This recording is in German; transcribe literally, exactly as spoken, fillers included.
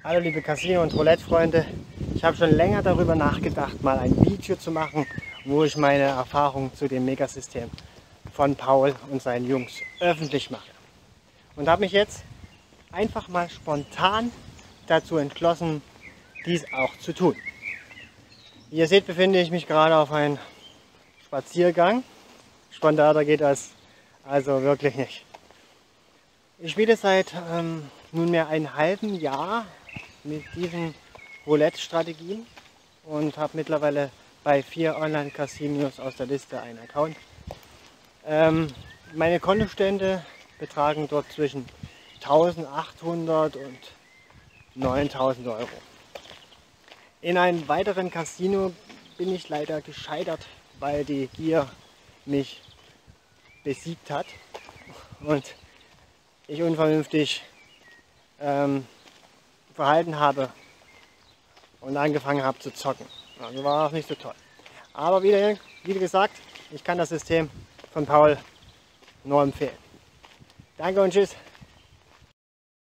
Hallo liebe Casino- und Roulette-Freunde, ich habe schon länger darüber nachgedacht, mal ein Video zu machen, wo ich meine Erfahrungen zu dem Megasystem von Paul und seinen Jungs öffentlich mache. Und habe mich jetzt einfach mal spontan dazu entschlossen, dies auch zu tun. Wie ihr seht, befinde ich mich gerade auf einem Spaziergang. Spontaner geht das also wirklich nicht. Ich spiele seit ähm, nunmehr einem halben Jahr mit diesen Roulette-Strategien und habe mittlerweile bei vier Online-Casinos aus der Liste einen Account. Ähm, meine Kontostände betragen dort zwischen eintausendachthundert und neuntausend Euro. In einem weiteren Casino bin ich leider gescheitert, weil die Gier mich besiegt hat und ich unvernünftig ähm, verhalten habe und angefangen habe zu zocken. Also war auch nicht so toll. Aber wieder, wie gesagt, ich kann das System von Paul nur empfehlen. Danke und tschüss.